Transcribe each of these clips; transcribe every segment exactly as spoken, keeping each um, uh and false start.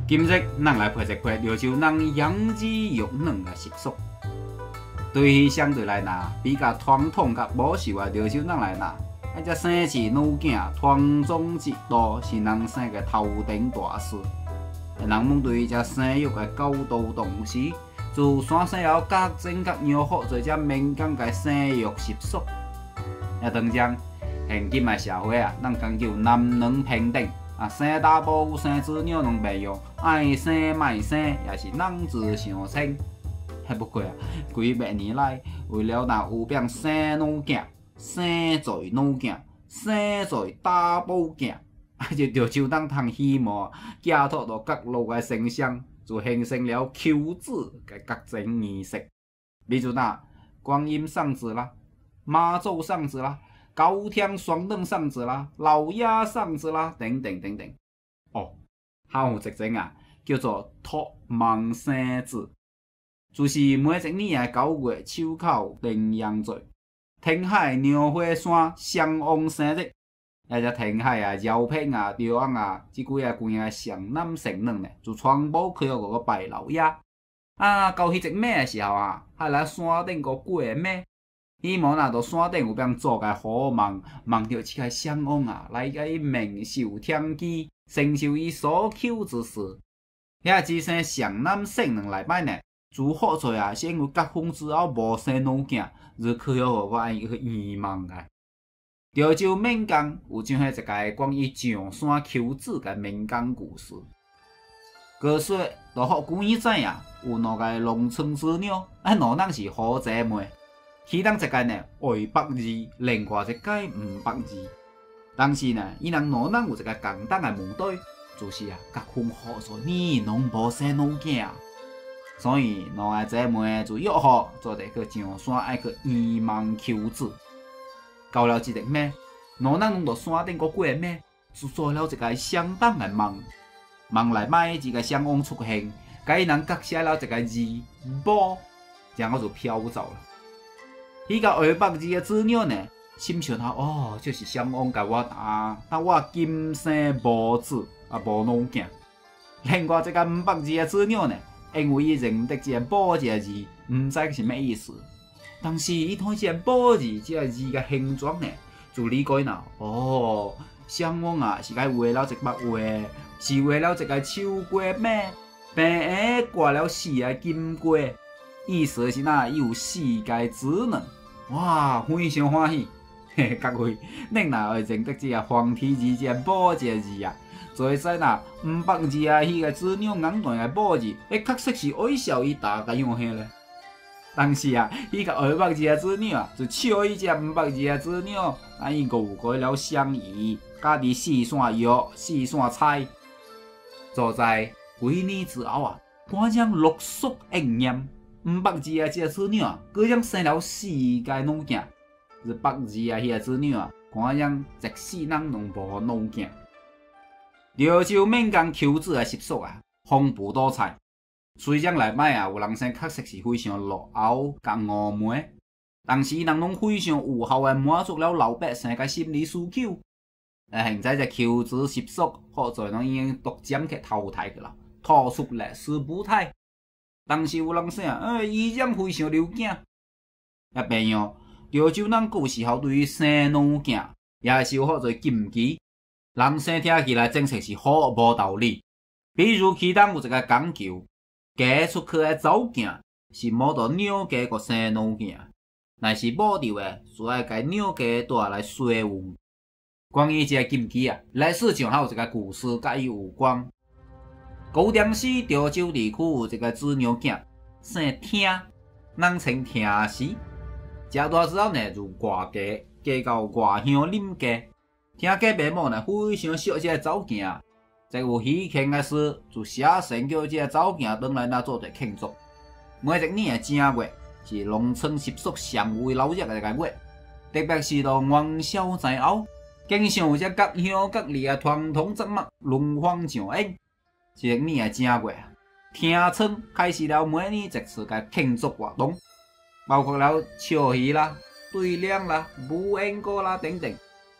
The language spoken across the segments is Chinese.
今日咱来拍一拍潮州人养儿育女的习俗。对于相对来讲比较传统甲保守的潮州人来讲，啊，这生子女囝传宗接代是人生的头等大事。人们对这生育的高度重视，自产生了各种各样好做这民间的生育习俗。也当讲，现今的社会啊，咱讲究男女平等。 啊，生查甫、生子女两边用，爱生卖生，也是人之常情。还不过啊，几百年来，为了让有变生女囝、生做女囝、生做查甫囝，啊，就潮州人通希望寄托到各路的神像，就形成了求子的各种仪式。比如呐，观音送子啦，妈祖送子啦。 高天双灯送子啦，老爷送子啦，等等等等。哦，还有一种啊，叫做托梦生子，就是每一年的九月秋口重阳节，天海鸟花山相翁生日，也只天海啊、饶平啊、潮安啊，即几个关啊上男成女呢，就全部去互个拜老爷。啊，到迄只暝的时候啊，还来山顶个过暝。 希望若到山顶有变做个好梦，梦到这个相翁啊，来甲伊面授天机，成就伊所求之事。遐只生上男性两礼拜呢，自好做啊，是因为结婚之后无生女囝，就去予我爱去圆梦啊。潮州民间有这样一个关于上山求子的民间故事。据说，大福几年前啊，有两个农村子女，啊，两人是好姐妹。 其中一届呢会北字，另外一届唔北字。但是呢，伊人两人有一个共同的问题，就是啊，结婚好多年拢无生女囝，所以两个姐妹就约好做阵去上山爱去圆梦求子。到了这个暝，两人拢到山顶个过暝，就做了一个相当的梦。梦内摆一个相翁出现，甲伊人各写了一个字“宝”，然后就飘走了。 迄个下北字的子女呢，心想啊，哦，就是相翁甲我打，那我今生无子啊，无女囝。另外一个唔北字的子女呢，因为伊认得这个宝这个字，唔知是咩意思。但是伊看这个宝字这个字的形状呢，就理解啦。哦，相翁啊，是该画了一幅画，是画了一个秋瓜咩，并下挂了四个金瓜，意思是呐，伊有四个子女。 哇，非常欢喜！嘿，各位，恁若会认得这个黄体字、这个宝这个字啊，就会知呐，唔北字啊，迄个子女眼内的宝字，迄确实是微笑以大个用下咧。但是啊，迄个下北字的子女啊，就笑伊这唔北字的子女，啊，伊误解了相宜，家己四散药、四散菜，就在几年之后啊，果然陆续应验。 唔北字啊，这个子女啊，果然生了四个女囝；是北字啊，迄个子女啊，果然一世人拢无女囝。潮州民间求子的习俗啊，丰富多彩。虽然内摆啊，有人生确实是非常落后甲愚昧，但是人拢非常有效的满足了老百姓的心理需求。呃，现在这求子习俗，好在拢已经逐渐去淘汰去了，退出历史舞台。 但是有人说啊，呃，依然非常留囝。也变样，潮州人古时候对于生女囝也是有好多禁忌，人生听起来真实是好无道理。比如其中有一个讲究，嫁出去的走囝是摸到娘家个生女囝，若是摸着的，就爱甲娘家带来衰运。关于这个禁忌啊，历史上还有一个故事甲伊有关。 高点时，潮州地区有一个子女囝，姓听，人称听时。食大之后呢，就外嫁，嫁到外乡啉家。听家爸母呢，非常惜这个走囝，在有喜庆的事，就写信叫这个走囝回来那做阵庆祝。每一年的正月是农村习俗上为闹热的一个月，特别是到元宵前后，经常有这各乡各里的传统节目轮番上演。 一年的正月，听村开始了每年一次的庆祝活动，包括了笑戏啦、对联啦、舞演歌啦等等。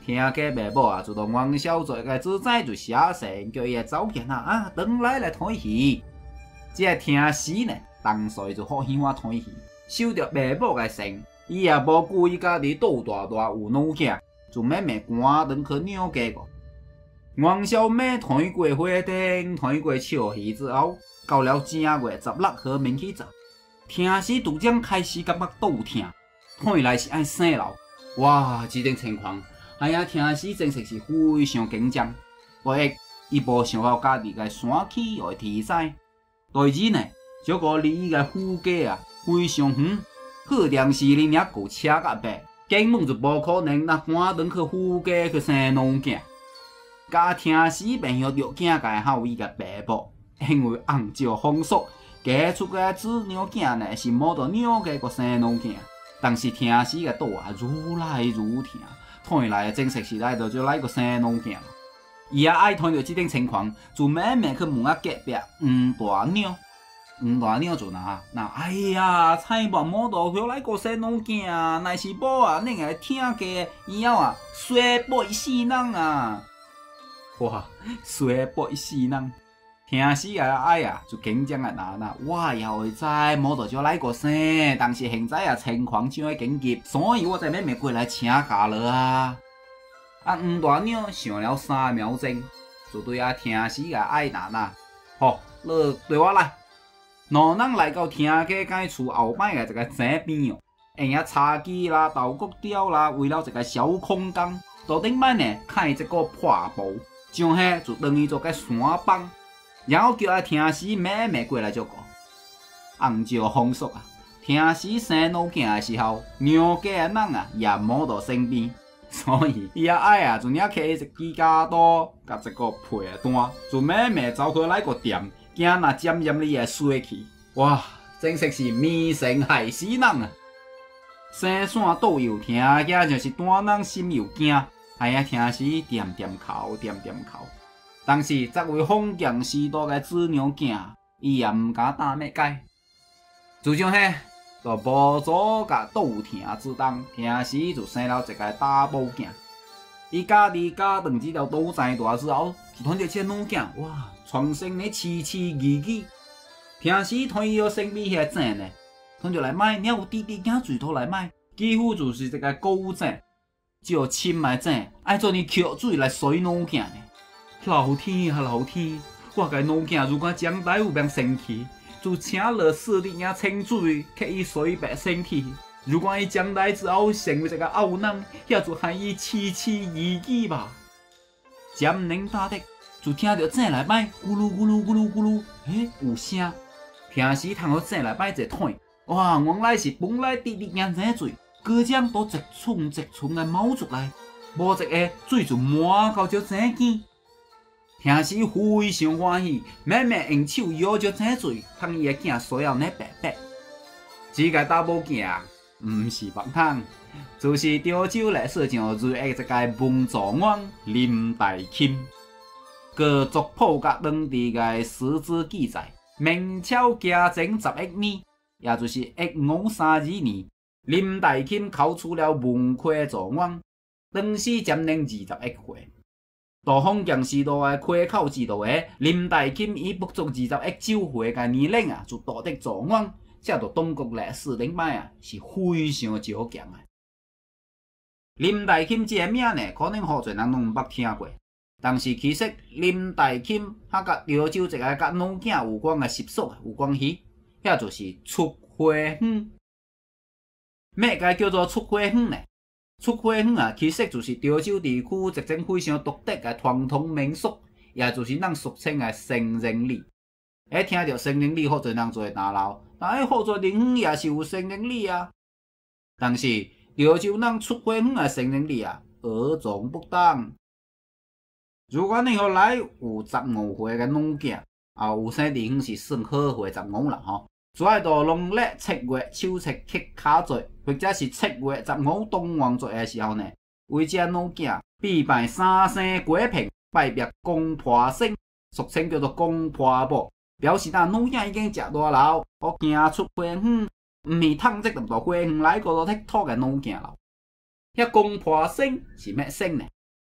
听家爸母啊，就同王小做个子仔就写信，叫伊走见啊啊，转来来睇戏。这个听戏呢，当时就好喜欢睇戏，收到爸母个信，伊也无顾伊家己肚大大有脑囝，就慢慢赶转去娘家个。王小妹睇过花灯，睇过笑戏之后，到了正月十六号面去走，听戏拄将开始感觉肚痛，看来是爱生老。哇，这种情况。哎呀，听戏真实是非常紧张，唯一伊无想到家己个山起会天灾。第二呢，这个离伊个夫家啊非常远，好点是恁遐过车甲白，根本就无可能那赶转去夫家去生农囝。家听戏便要着囝个孝义个爸母，因为按照风俗，嫁出个子娘囝呢是无到娘家个生农囝，但是听戏个肚啊愈来愈疼。看来真实是来到就来个生农囝，伊也爱看到这种情况，就慢慢去问啊隔壁黄大娘。黄大娘就拿那哎呀，菜莫莫到后来个生农囝，乃是无啊，恁个听家以后啊，衰背死人啊！哇，衰背死人！听死个爱啊，就紧张个拿那，我也会知莫到就来个生，但是现在啊情况真会紧急，所以我才慢慢过来请假了啊。啊，黄大娘想了三秒钟，就对啊听死个爱拿那，好，你对我来。两人来到听家间厝后摆个一个井边哦，用遐茶几啦、豆角雕啦，为了一个小空间，到顶摆呢开一个破布，将遐就当伊做个山帮。然后叫阿听戏慢慢过来就讲，按照风俗啊，听戏生老囝的时候，娘家的人啊也无到身边，所以伊阿爱啊就领起一支家刀，甲一个皮单，就慢慢走去来个店，惊那沾染你的水气。哇，真实是迷神害死人啊！生线倒又听，也就是单人心又惊，哎呀，听戏点点哭，点点哭。但是作为封建时代个子娘囝，伊也毋敢打咩解。就像迄，就无做甲肚疼之当，听时就生了一个大宝囝。伊家己家长这条肚生大之后，就看到这女囝，哇，全身咧凄凄义义。听时看伊个身边遐井呢，看到来买，了有滴滴囝嘴头来买，几乎就是一个古井，就深个井，爱做你扣水来水女囝呢。老天啊，老天！我个女囝如果将来有变生气，就请了四弟兄清水给伊洗白身体。如果伊将来之后成为一个恶人，也就害伊凄凄义义吧。渐能打的，就听到井内摆咕噜咕噜咕噜咕噜，诶，有声。平时通好井内摆一腿，哇，原来是本来滴滴眼井水，果浆都一寸一寸的冒出来，无一个水就满到这井边。听时非常欢喜，慢慢用手摇着井水，通伊个囝需要呢白白。这个大宝囝啊，毋是白汤，就是潮州历史上最爱一个文状元林大钦。据族谱甲当地个史资记载，明朝嘉靖十一年，也就是一五三二年，林大钦考取了文科状元，当时暂年二十一岁。到封建时代的科考制度下，林大钦以不足二十一周岁的年龄啊，就夺得状元，这就中国历史顶摆啊是非常少强的。林大钦这个名呢，可能好侪人拢毋捌听过，但是其实林大钦他甲潮州一个甲女囝有关的习俗有关系，遐就是出花园。咩个叫做出花园呢？出花园啊，其实就是潮州地区一种非常独特的传统民俗，也就是咱俗称的成人礼。哎，听到成人礼，好侪人就会打闹，哎，好侪人园也是有成人礼啊。但是潮州人出花园的成人礼啊，儿童不当。如果你后来有十五岁的女囝，啊，有生地方是算好岁十五啦吼。就爱到农历七月秋夕乞卡节，或者是七月十五东王节的时候呢，为这女囝必拜三生果品，拜别公婆生，俗称叫做公婆母，表示咱女囝已经食大老，我行出花园，毋是趁这咁大花园来个佚佗嘅女囝咯。遐公婆生是咩生呢？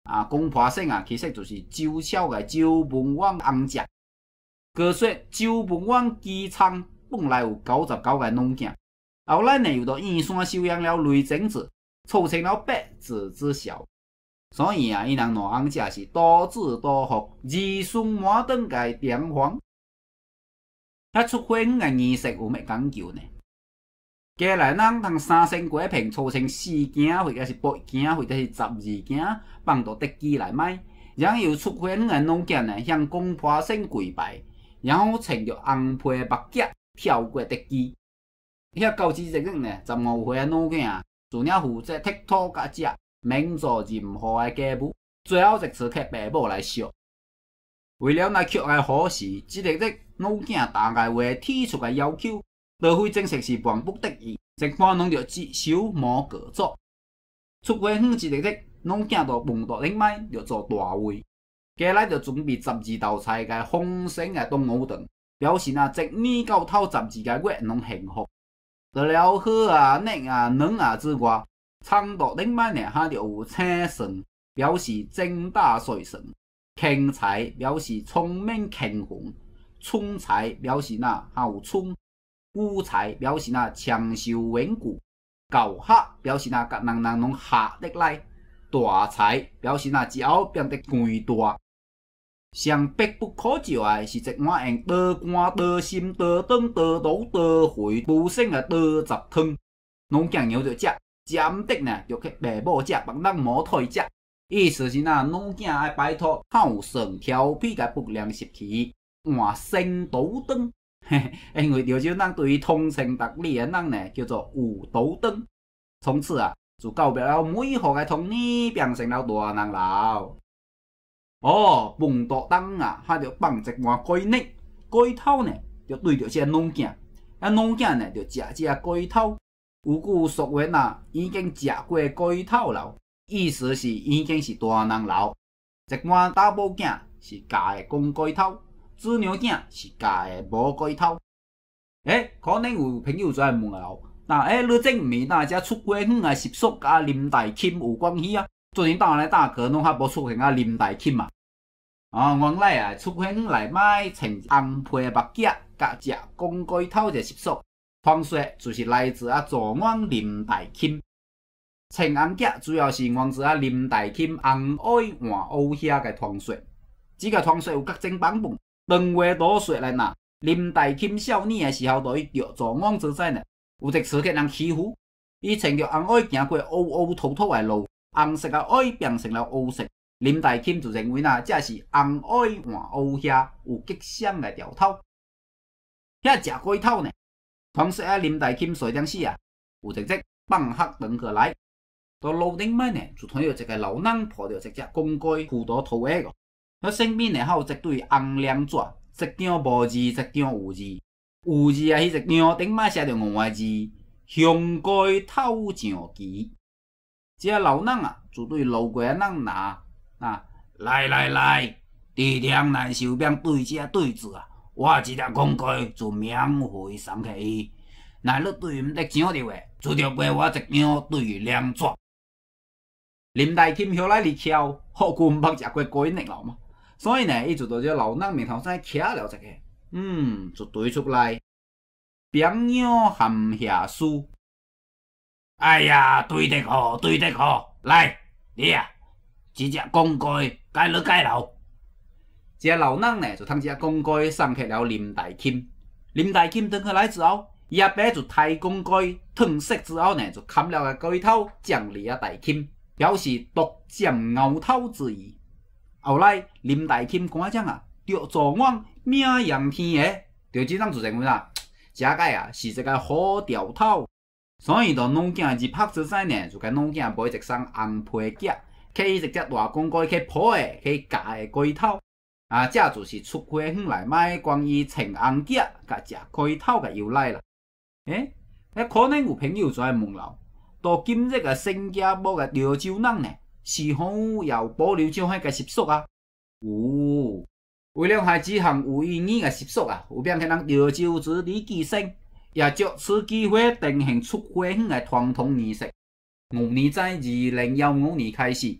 啊，公婆省啊，其实就是周朝嘅周文王翁家。据说周文王姬昌本来有九十九个农囝，后来呢又到燕山收养了雷震子，凑成了八子之孝。所以啊，伊人两翁家是多子多福、儿孙满堂嘅典范。遐出花园嘅仪式有咩讲究呢？家内人通三升果瓶搓成四件，或者是八件，或者是十二件，放到地基来卖。然后由出花园嘅农囝呢，向公婆省跪拜，然后穿着红皮白夹跳过地基。遐交子节日呢，十五岁嘅农囝自领负责剔土甲食，免做任何嘅家务，最后一次给爸母来烧。为了来曲个好事，即个日农囝大概会提出个要求，除非正式是万不得已，一般拢着接手无过做。出花园即个日，农囝着问到顶摆着做大位，家内着准备十二道菜个丰盛个冬藕肠，表示啊，一年到头十二个月拢幸福。除了好啊、嫩啊、软啊之外，餐桌顶摆呢，还着有青笋，表示增大岁神。芹菜表示聪明勤奋，春菜表示呐还有春，韭菜表示呐长寿稳固，厚虾表示呐甲人人拢下得来，大菜表示呐之后变得贵大。上必不可少的是一碗用刀肝、刀心、刀肠、刀刀、刀回补省的刀杂汤，农囝牛着食，食毋得呢就去爸母食，别人无退食。意思是呐，农囝爱摆脱孝顺调皮个不良习气，换新刀灯。因为潮州人对于通情达理的人呢，叫做有刀灯。从此啊，就告别了每户个童年，变成了大人了。哦，饭桌当啊，还着放一碗鸡肉，鸡头呢就对着这农囝，啊农囝呢就食这鸡头。有句俗语啊，已经食过鸡头了。意思是已经是大人了。一碗查某囝是教的公鸡头，子女囝是教的无鸡头。诶，可能有朋友在问啊，那诶，你这毋是那只出花园的习俗甲林大钦有关系啊？最近打来打去拢还无出现啊林大钦嘛？啊，原来啊，出花园内买穿红皮目夹甲食公鸡头这习俗，传说就是来自啊左王林大钦。穿红夹主要是源自啊林大钦红爱换乌遐个传说，这个传说有各种版本。长话多说来呐，林大钦少年的时候，对于着作案之际呢，有一次给人欺负，伊穿着红袄行过乌乌土土的路，红色的袄变成了乌色，林大钦就认为呐，这是红袄换乌遐有吉祥的兆头。遐食龟头呢，传说啊林大钦随当时啊，有一日放学回过来。到路顶摆呢，就睇到一个老人抱着一只公鸡扶到头下个，佢身边呢还有一对红亮纸，一张无字，一张有字。有字啊，迄一张顶摆写着五个字：香鸡偷上旗。这老人啊，就对路过的人拿啊，来来来，地点难受免对这对字啊，我一只公鸡就免费送给伊。若你对毋得上着的，就着赔我一张对联纸。林大钦后来离桥，好久毋捌食过鸡肉了嘛，所以呢，伊就到这老人面头前徛了一个，嗯，就对出来，朋友含下书。哎呀，对得好，对得好，来，你啊，这只公鸡该了该了。这老人呢，就通这公鸡送给了林大钦。林大钦回去来之后，伊阿爸就抬公鸡褪色之后呢，就砍了个鸡头，奖励啊大钦。表示独占鳌头之意。后来林大钦官长啊，着作案名扬天下，着即人就认为啦，这个啊是一个好兆头，所以到农囝入学之际呢，就甲农囝买一双红皮夹，去一只大公鸡去抱的，去夹的鸡头。啊，这就是出花园内买关于穿红夹甲食鸡头的由来啦。诶，那可能有朋友就爱问了。到今日个新加坡个潮州人呢，是否有保留这样个习俗啊？有，为了孩子项有意义个习俗啊，有变起人潮州子女寄生，也借此机会进行出花园个传统仪式。五年在二零一五年开始，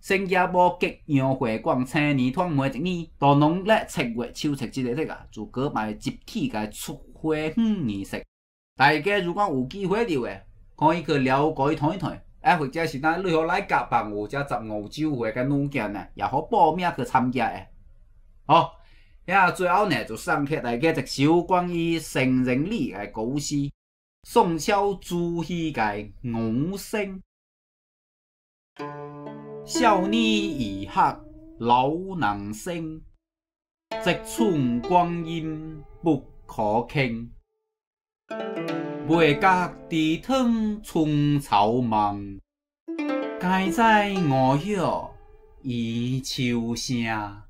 新加坡吉阳会馆青年团每一年都拢咧七月秋夕即个日啊，就举办集体个出花园仪式。大家如果有机会到诶，可以去了解看一看，啊，或者是咱你好来甲办有只十五周岁个女囝呢，也好报名去参加诶。好，遐最后呢，就送给大家一首关于成人礼个故事，宋朝朱熹个五声。少年易学老能生，积寸光阴不可轻。未觉地汤春草梦，该在我晓伊秋声。